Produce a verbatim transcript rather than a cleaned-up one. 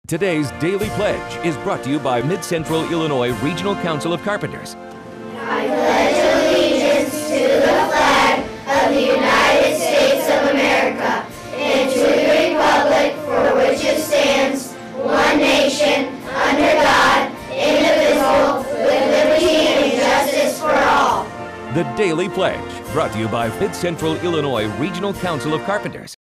Today's Daily Pledge is brought to you by Mid-Central Illinois Regional Council of Carpenters. I pledge allegiance to the flag of the United States of America and to the republic for which it stands, one nation, under God, indivisible, with liberty and justice for all. The Daily Pledge, brought to you by Mid-Central Illinois Regional Council of Carpenters.